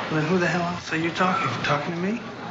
Well, then who the hell else are you talking to? Talking to me?